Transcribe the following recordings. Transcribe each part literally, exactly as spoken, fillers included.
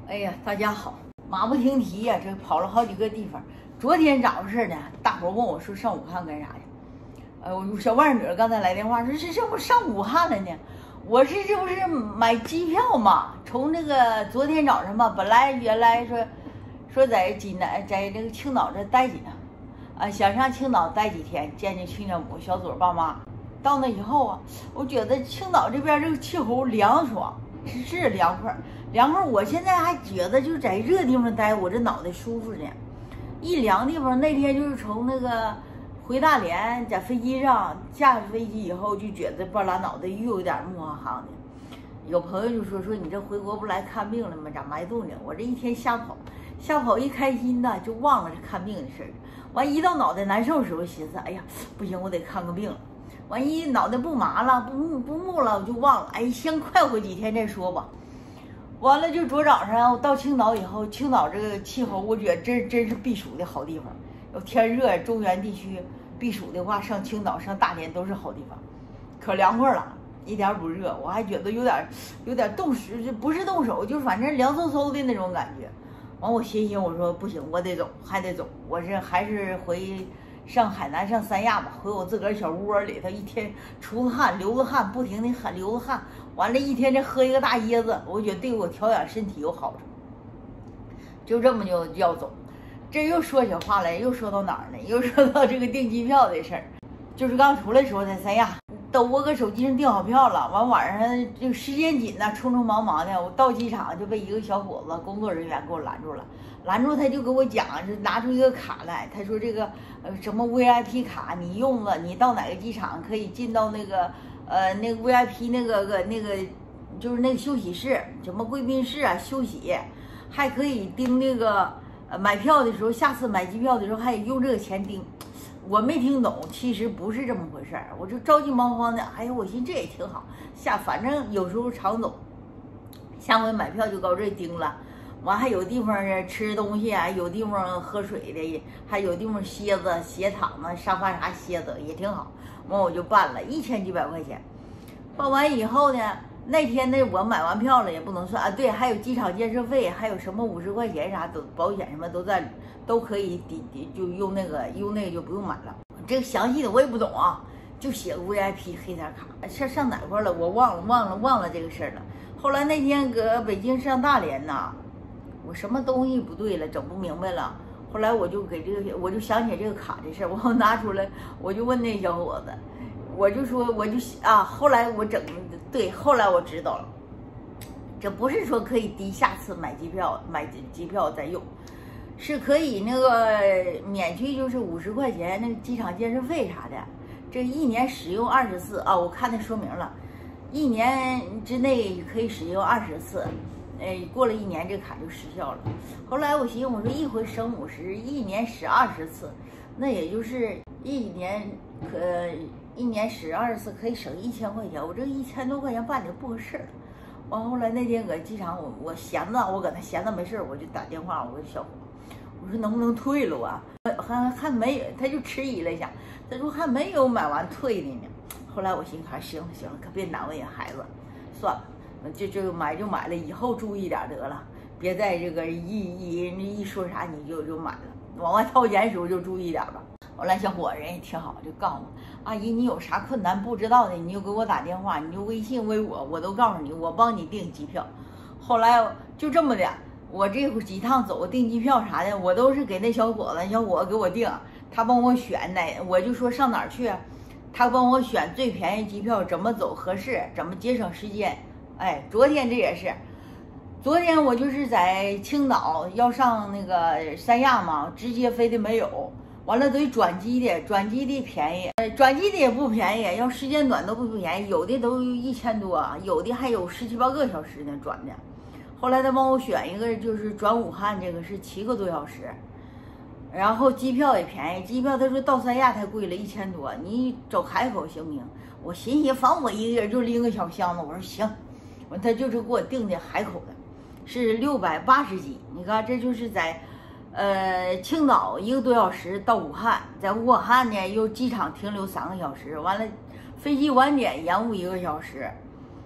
哎呀，大家好，马不停蹄呀、啊，这跑了好几个地方。昨天咋回事呢？大伙问我说上武汉干啥去？呃，我小外甥女刚才来电话说是这不上武汉了呢。我是这不是买机票嘛？从那个昨天早上吧，本来原来说说在济南，在这个青岛这待几天，啊，想上青岛待几天，见见亲家母、小左爸妈。到那以后啊，我觉得青岛这边这个气候凉爽。是是凉快，凉快。我现在还觉得就是在热地方待，我这脑袋舒服呢。一凉地方，那天就是从那个回大连，在飞机上下飞机以后，就觉得半拉脑袋又有点木哈哈的。有朋友就说说你这回国不来看病了吗？咋埋动呢？我这一天瞎跑，瞎跑一开心呢，就忘了这看病的事儿。完一到脑袋难受的时候，寻思，哎呀，不行，我得看个病了。万一脑袋不麻了，不木不木了，我就忘了。哎，先快活几天再说吧。完了，就昨早上我到青岛以后，青岛这个气候，我觉得真真是避暑的好地方。要天热，中原地区避暑的话，上青岛、上大连都是好地方，可凉快了，一点不热。我还觉得有点有点冻手，不是冻手，就是反正凉飕飕的那种感觉。完，我寻思，我说不行，我得走，还得走。我这还是回。上海南上三亚吧，回我自个儿小窝里头，一天出汗流着汗，不停的汗流着汗，完了，一天再喝一个大椰子，我觉得对我调养身体有好处。就这么就要走，这又说起话来，又说到哪儿呢？又说到这个订机票的事儿，就是刚出来的时候在三亚，都我搁手机上订好票了，完晚上这个时间紧呢，匆匆忙忙的，我到机场就被一个小伙子工作人员给我拦住了。拦住他就给我讲，是拿出一个卡来，他说这个呃什么 V I P 卡，你用了，你到哪个机场可以进到那个呃那个 V I P 那个个那个就是那个休息室，什么贵宾室啊休息，还可以订那个呃买票的时候，下次买机票的时候还得用这个钱订。我没听懂，其实不是这么回事儿，我就着急忙慌的，哎呀，我寻思这也挺好，下反正有时候常走，下回买票就搞这订了。完还有地方吃东西啊，有地方喝水的，还有地方歇着斜躺啊，沙发啥歇着也挺好。完我就办了一千几百块钱，办完以后呢，那天呢我买完票了也不能算啊，对，还有机场建设费，还有什么五十块钱啥都保险什么都在都可以抵抵，就用那个用那个就不用买了。这个详细的我也不懂啊，就写个 V I P 黑点卡，上上哪块了我忘了忘了忘了这个事儿了。后来那天搁北京上大连呢。我什么东西不对了，整不明白了。后来我就给这个，我就想起这个卡的事儿，我拿出来，我就问那小伙子，我就说，我就啊，后来我整对，后来我知道了，这不是说可以抵下次买机票买机票再用，是可以那个免去就是五十块钱那个机场建设费啥的，这一年使用二十次啊，我看那说明了，一年之内可以使用二十次。哎，过了一年这卡就失效了。后来我寻思，我说一回省五十，一年使二十次，那也就是一年可一年使二十次，可以省一千块钱。我这一千多块钱办的不合适。完后来那天搁机场，我我闲着，我搁那闲着没事，我就打电话，我说小伙，我说能不能退了啊？还还没有，他就迟疑了一下，他说还没有买完退的呢。后来我寻思，行了行了，可别难为人孩子，算了。就就买就买了，以后注意点得了，别在这个一一一说啥你就就买了，往外掏钱的时候就注意点吧。后来小伙人也挺好，就告诉我，阿姨你有啥困难不知道的，你就给我打电话，你就微信微我，我都告诉你，我帮你订机票。后来就这么的，我这几趟走订机票啥的，我都是给那小伙子，小伙子给我订，他帮我选哪，我就说上哪儿去，他帮我选最便宜机票，怎么走合适，怎么节省时间。哎，昨天这也是，昨天我就是在青岛要上那个三亚嘛，直接飞的没有，完了得转机的，转机的便宜，呃，转机的也不便宜，要时间短都不便宜，有的都一千多，有的还有十七八个小时呢转的。后来他帮我选一个，就是转武汉这个是七个多小时，然后机票也便宜，机票他说到三亚太贵了，一千多，你走海口行不行？我寻思，反正我一个人就拎个小箱子，我说行。他就是给我订的海口的，是六百八十几。你看，这就是在，呃，青岛一个多小时到武汉，在武汉呢又机场停留三个小时，完了飞机晚点延误一个小时，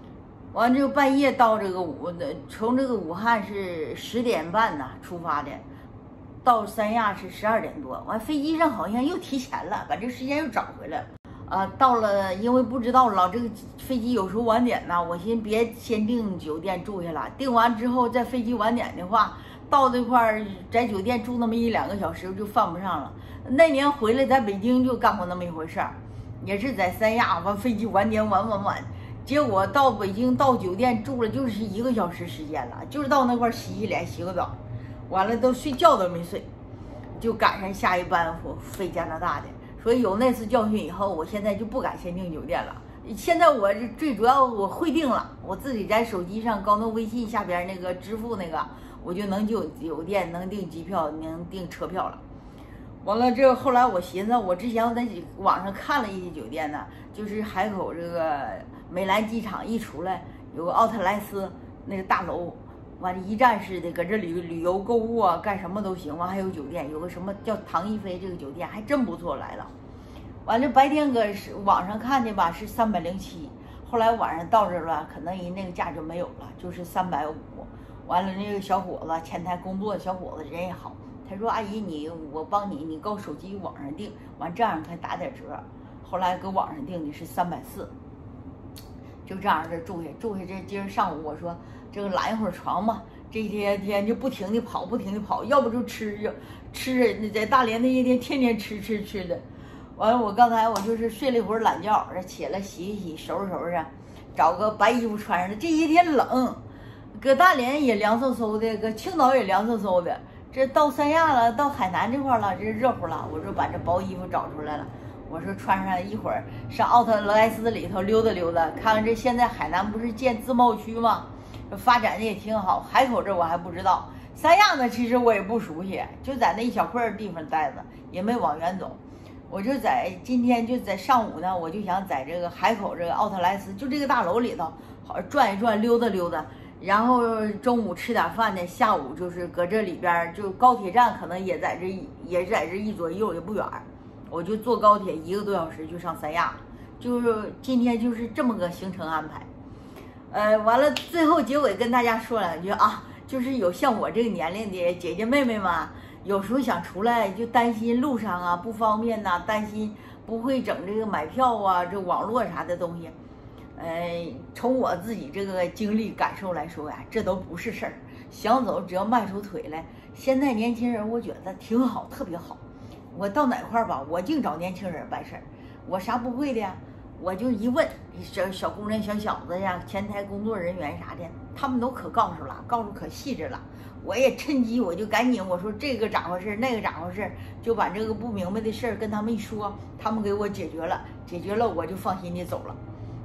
完就半夜到这个武，从这个武汉是十点半呐出发的，到三亚是十二点多。完飞机上好像又提前了，把这个时间又找回来了。啊，到了，因为不知道老这个飞机有时候晚点呢，我寻思别先订酒店住下了，订完之后再飞机晚点的话，到这块儿在酒店住那么一两个小时就犯不上了。那年回来在北京就干过那么一回事儿，也是在三亚，完飞机晚点晚晚晚，结果到北京到酒店住了就是一个小时时间了，就是到那块儿洗洗脸洗个澡，完了都睡觉都没睡，就赶上下一班飞加拿大的。所以有那次教训以后，我现在就不敢先订酒店了。现在我最主要我会订了，我自己在手机上高通微信下边那个支付那个，我就能就酒店能订机票，能订车票了。完了这后来我寻思，我之前我在网上看了一些酒店呢，就是海口这个美兰机场一出来有个奥特莱斯那个大楼。完了，一站式的，搁这旅旅游购物啊，干什么都行。完还有酒店，有个什么叫唐一菲这个酒店还真不错，来了。完了白天搁是网上看的吧，是三百零七，后来晚上到这儿了，可能人那个价就没有了，就是三百五。完了那个小伙子前台工作的小伙子人也好，他说阿姨你我帮你，你搁手机网上订，完这样才打点折。后来搁网上订的是三百四，就这样这住下住下。这今儿上午我说。这个懒一会儿床嘛，这一天天就不停的跑，不停的跑，要不就吃就吃。那在大连那一天天天吃吃吃的。完了，我刚才我就是睡了一会儿懒觉，起来洗一洗，收拾收拾，找个白衣服穿上了。这一天冷，搁大连也凉飕飕的，搁青岛也凉飕飕的。这到三亚了，到海南这块了，这热乎了。我说把这薄衣服找出来了，我说穿上一会儿上奥特莱斯里头溜达溜达，看看这现在海南不是建自贸区吗？发展的也挺好。海口这我还不知道，三亚呢其实我也不熟悉，就在那一小块地方待着，也没往远走。我就在今天就在上午呢，我就想在这个海口这个奥特莱斯，就这个大楼里头好转一转，溜达溜达。然后中午吃点饭呢，下午就是搁这里边，就高铁站可能也在这，也在这一左一右也不远，我就坐高铁一个多小时就上三亚。就是今天就是这么个行程安排。呃，完了，最后结尾跟大家说两句啊，就是有像我这个年龄的姐姐妹妹们，有时候想出来就担心路上啊不方便呐、啊，担心不会整这个买票啊，这网络啥的东西。呃，从我自己这个经历感受来说呀，这都不是事儿。想走只要迈出腿来。现在年轻人我觉得挺好，特别好。我到哪块儿吧，我净找年轻人办事儿，我啥不会的呀。我就一问，小小姑娘、小小子呀，前台工作人员啥的，他们都可告诉了，告诉可细致了。我也趁机，我就赶紧我说这个咋回事，那个咋回事，就把这个不明白的事儿跟他们一说，他们给我解决了，解决了我就放心的走了。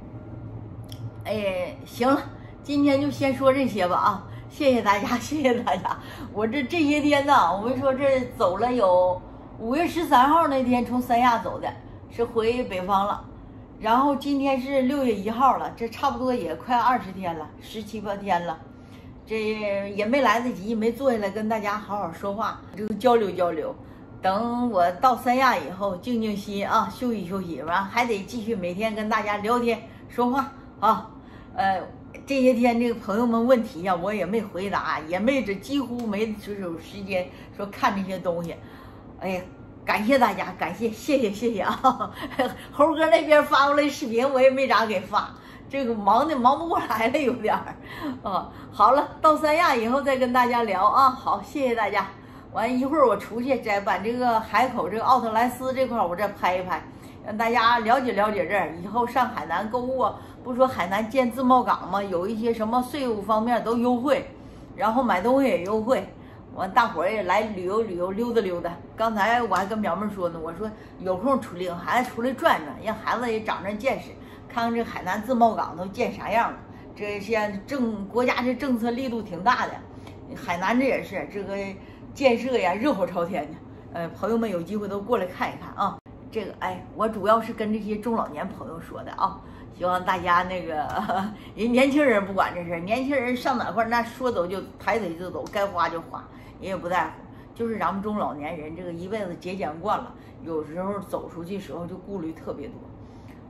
哎，行了，今天就先说这些吧啊，谢谢大家，谢谢大家。我这这些天呢，我们说这走了有五月十三号那天从三亚走的，是回北方了。然后今天是六月一号了，这差不多也快二十天了，十七八天了，这也没来得及，没坐下来跟大家好好说话，就交流交流。等我到三亚以后，静静心啊，休息休息，完还得继续每天跟大家聊天说话啊。呃，这些天这个朋友们问题呀、啊，我也没回答，也没这几乎没就是有时间说看这些东西。哎呀。感谢大家，感谢，谢谢，谢谢啊！猴哥那边发过来视频，我也没咋给发，这个忙的忙不过来了，有点儿。啊，好了，到三亚以后再跟大家聊啊。好，谢谢大家。完一会儿我出去再把这个海口这个奥特莱斯这块我再拍一拍，让大家了解了解这儿。以后上海南购物啊，不是说海南建自贸港吗？有一些什么税务方面都优惠，然后买东西也优惠。完，大伙儿也来旅游旅游，溜达溜达。刚才我还跟苗妹说呢，我说有空出领孩子出来转转，让孩子也长长见识，看看这海南自贸港都建啥样了。这现在政国家这政策力度挺大的，海南这也是这个建设呀，热火朝天的。呃，朋友们有机会都过来看一看啊。这个哎，我主要是跟这些中老年朋友说的啊。希望大家那个人年轻人不管这事，年轻人上哪块那说走就抬腿就走，该花就花，人也不在乎。就是咱们中老年人这个一辈子节俭惯了，有时候走出去时候就顾虑特别多。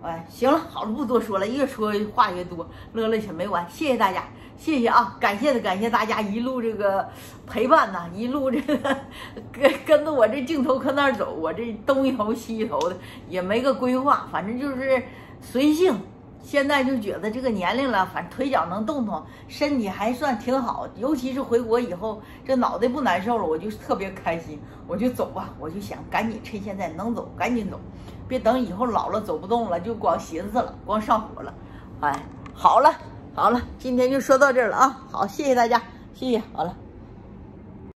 哎，行了，好了，不多说了，越说话越多，乐乐去没完，谢谢大家，谢谢啊，感谢的感谢大家一路这个陪伴呐，一路这个跟跟着我这镜头搁那儿走，我这东一头西一头的，也没个规划，反正就是随性。现在就觉得这个年龄了，反正腿脚能动动，身体还算挺好。尤其是回国以后，这脑袋不难受了，我就特别开心。我就走吧，我就想赶紧趁现在能走，赶紧走，别等以后老了走不动了，就光寻思了，光上火了。哎，好了好了，今天就说到这儿了啊！好，谢谢大家，谢谢，好了。